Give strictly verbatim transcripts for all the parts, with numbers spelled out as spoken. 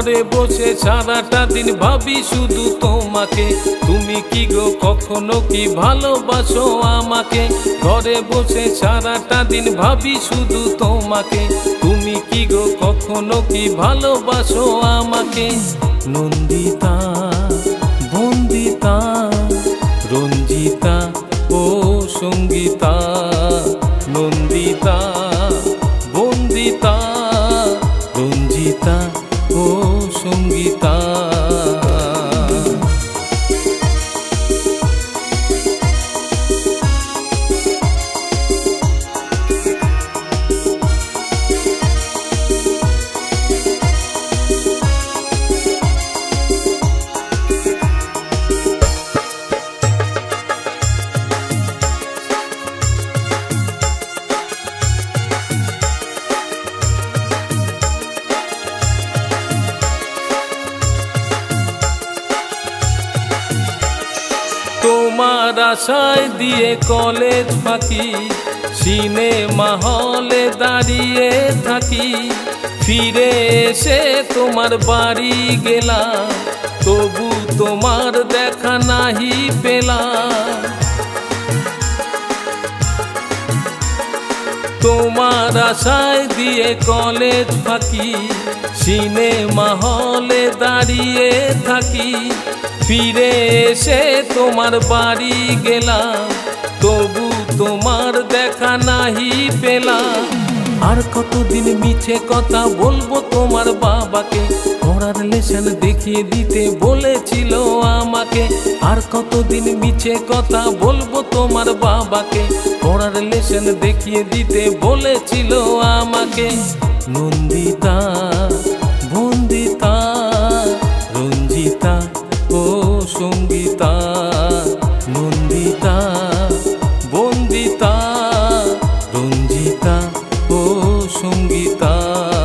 ঘরে বসে সারাটা দিন ভাবি শুধু তোমাকে, তুমি কি গো কখনো কি ভালোবাসো আমাকে? ঘরে বসে সারাটা দিন ভাবি শুধু তোমাকে, তুমি কি গো কখনো কি ভালোবাসো আমাকে? নন্দিতা, বন্দিতা, রঞ্জিতা ও সঙ্গীতা, নন্দিতা, বন্দিতা, রঞ্জিতা ও সঙ্গীতা। তোমার আশায় দিয়ে কলেজ ফাঁকি, সিনেমা হলে দাঁড়িয়ে থাকি, ফিরে এসে তোমার বাড়ি গেলাম, তবু তোমার দেখা নাহি পেলাম। তোমার আশায় দিয়ে কলেজ ফাঁকি, সিনেমা হলে দাঁড়িয়ে থাকি, ফিরে এসে তোমার বাড়ি গেলাম, তবু তোমার দেখা নাহি পেলাম। আর কতদিন মিছে কথা বলবো তোমার বাবাকে, পড়ার লেসন দেখিয়ে দিতে বলেছিল আমাকে। আর কতদিন মিছে কথা বলবো তোমার বাবাকে, পড়ার লেসন দেখিয়ে দিতে বলেছিল আমাকে। নন্দিতা, বন্দিতা, রঞ্জিতা ও সঙ্গীতা, নন্দিতা, বন্দিতা, রঞ্জিতা ও সঙ্গীতা।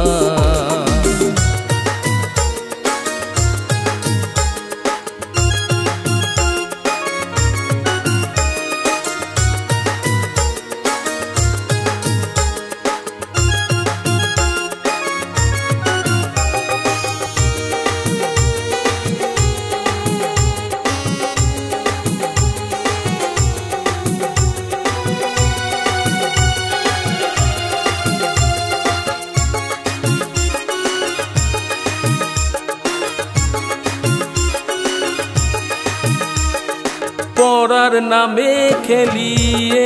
পড়ার নামে খেলিয়ে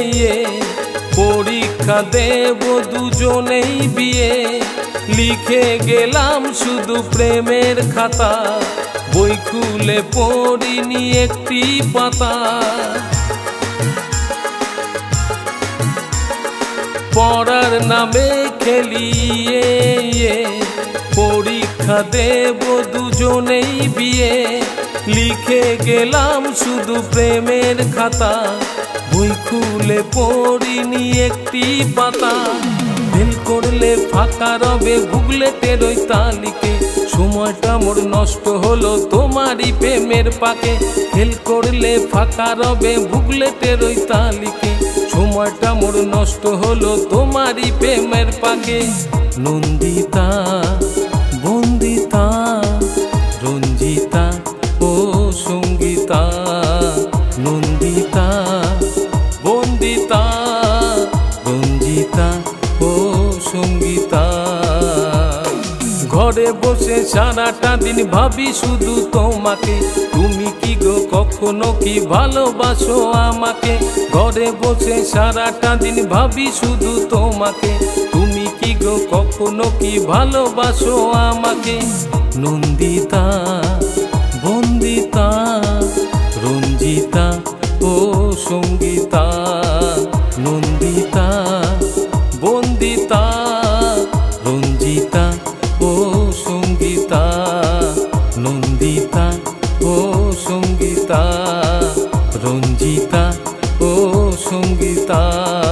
পরীক্ষা দেব দুজনেই বিয়ে, লিখে গেলাম শুধু প্রেমের খাতা, বই খুলে পড়িনি একটি পাতা। পড়ার নামে খেলিয়ে পরীক্ষা দেব দুজনেই বিয়ে, লিখে গেলাম শুধু প্রেমের খাতা, বই খুলে পড়িনি একটি পাতা। ফেল করলে ফাঁকা রবে বুকলেটের ওই তালিকে, সময়টা মোর নষ্ট হলো তোমারই প্রেমের পাকে। ফেল করলে ফাঁকা রবে বুকলেটের ওই তালিকে, সময়টা মোর নষ্ট হলো তোমারই প্রেমের পাকে। নন্দিতা, বন্দিতা, রঞ্জিতা ও সঙ্গীতা, নন্দিতা, বন্দিতা, রঞ্জিতা ও সঙ্গীতা। ঘরে বসে সারাটা দিন ভাবি শুধু তোমাকে, তুমি কি গো কখনো কি ভালোবাসো আমাকে? ঘরে বসে সারাটা দিন ভাবি শুধু তোমাকে, তুমি কি গো কখনো কি ভালোবাসো আমাকে? নন্দিতা, বন্দিতা, রঞ্জিতা ও সঙ্গীতা, নন্দিতা, বন্দিতা, রঞ্জিতা ও সঙ্গীতা, নন্দিতা ও সঙ্গীতা, রঞ্জিতা ও সঙ্গীতা।